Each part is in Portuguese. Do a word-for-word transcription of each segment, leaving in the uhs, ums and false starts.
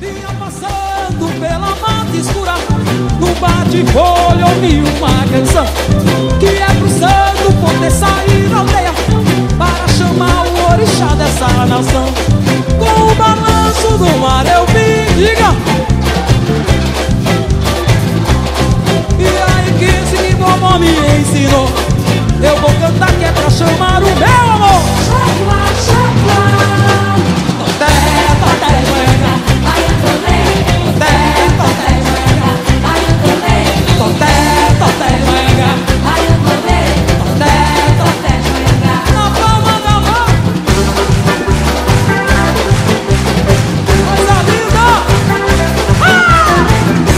Vinha passando pela mata escura, no bate-folha ouvi uma canção que é pro santo poder sair da aldeia para chamar o orixá dessa nação. Com o balanço do mar eu vim, diga. E aí que se vovó me ensinou, eu vou cantar que é pra chamar o meu amor. Chapla, chapla, Toté, toté, Maianga, Maianga, toté, toté, Maianga, Maianga, toté, toté, Maianga, Maianga, toté, toté, Maianga. na palma da mão. Coisa linda! Ah!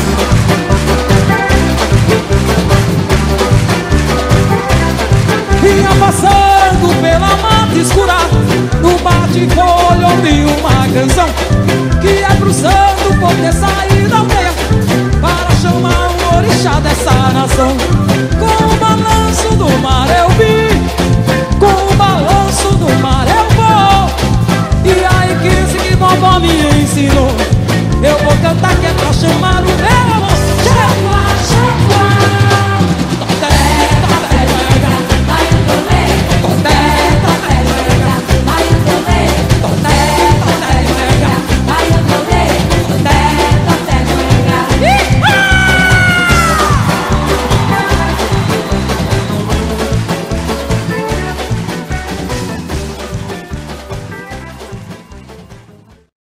Vinha passando pela mata escura, no bate-folha ouvi uma canção que é pro santo poder sair da aldeia para chamar o orixá dessa nação. Com o balanço do mar eu vi